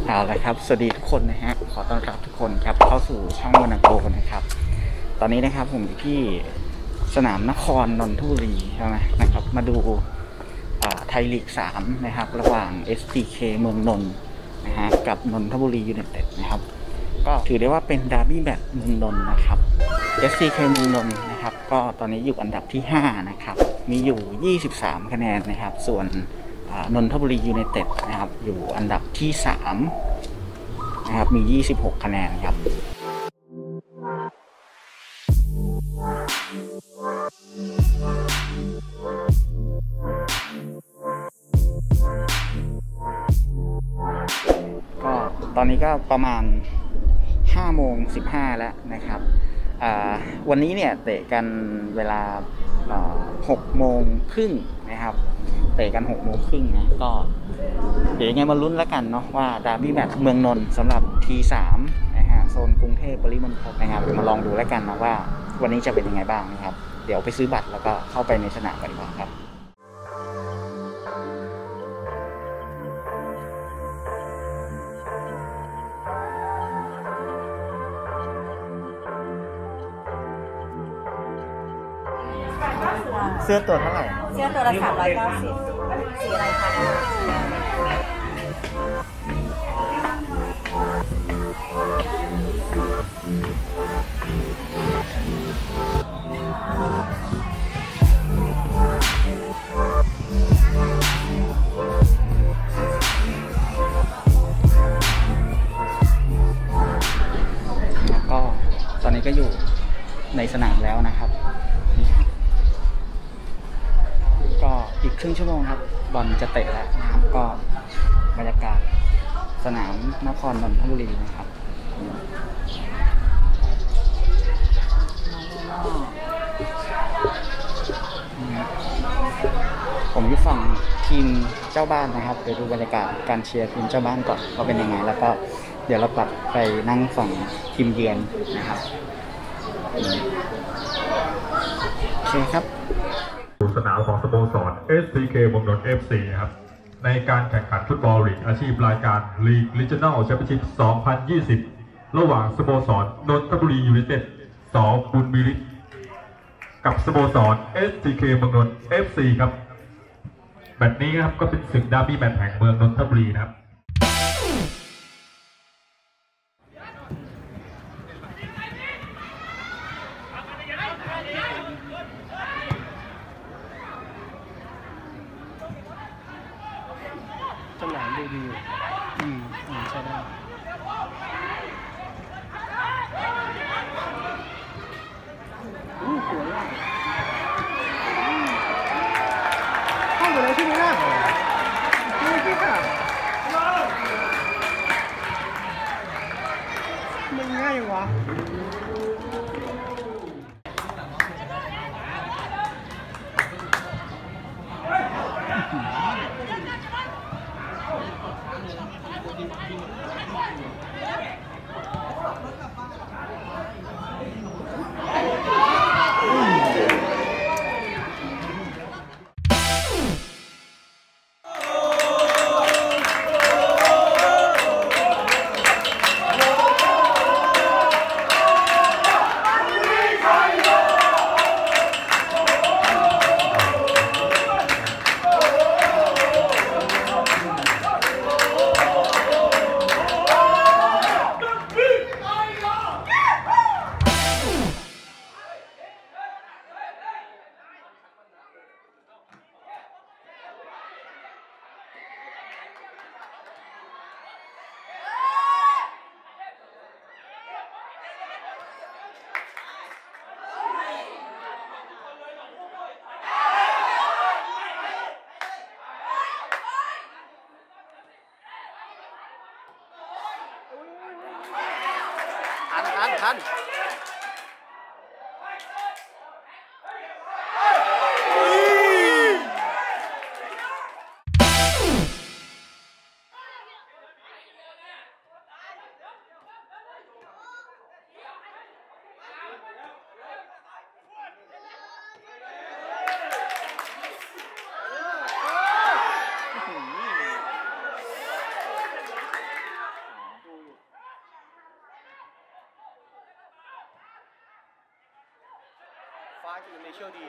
เอาละครับสวัสดีทุกคนนะฮะขอต้อนรับทุกคนครับเข้าสู่ช่องวนาโกนะครับตอนนี้นะครับผมอยู่ที่สนามนครนนทบุรีใช่ไหมนะครับมาดูไทยลีก3นะครับระหว่าง SCK เมืองนนท์นะฮะกับนนทบุรียูไนเต็ดนะครับก็ถือได้ว่าเป็นดาร์บี้แมตช์เมืองนนท์นะครับ SCK เมืองนนท์นะครับก็ตอนนี้อยู่อันดับที่5นะครับมีอยู่23คะแนนนะครับส่วนนนทบุรียูไนเต็ดนะครับอยู่อันดับที่3นะครับมี26คะแนนครับก็ตอนนี้ก็ประมาณ5:15แล้วนะครับวันนี้เนี่ยเตะกันเวลา6:30นะครับเตะกัน6:30นะก็เดี๋ยวยังไงมาลุ้นแล้วกันเนาะว่าดาร์บี้แมตช์เมืองนนท์สำหรับ T3 นะฮะโซนกรุงเทพปริมณฑลนะครับเดี๋ยวมาลองดูแล้วกันนะว่าวันนี้จะเป็นยังไงบ้างนะครับเดี๋ยวไปซื้อบัตรแล้วก็เข้าไปในสนามกันดีกว่าครับเสื้อตัวเท่าไหร่เสื้อตัวละ390สีอะไรคะก็ตอนนี้ก็อยู่ในสนามแล้วนะครับก็อีกครึ่งชั่วโมงครับบอลจะเตะแล้วนะครับก็บรรยากาศสนามนครนนทบุรีนะครับผมอยู่ฝั่งทีมเจ้าบ้านนะครับไปดูบรรยากาศการเชียร์ทีมเจ้าบ้านก่อนว่าเป็นยังไงแล้วก็เดี๋ยวเรากลับไปนั่งฝั่งทีมเยือนนะครับโอเคครับสนามของสโมสร SCK เมืองนนท์ FC นะครับในการแข่งขันฟุตบอลลีกอาชีพรายการลีก Regional Championship 2020 ระหว่างสโมสรนนทบุรียูไนเต็ดส.บุญมีฤทธิ์กับสโมสร SCK เมืองนนท์ FC ครับแมตช์นี้นะครับก็เป็นศึกดาร์บี้แมตช์แห่งเมืองนนทบุรีนะครับสนามดีใช่ได้สวยอ่ะเข้าไปเลยใช่ไหมล่ะดูสิค่ะมันง่ายวะทันางถึงในเชี่ยวดี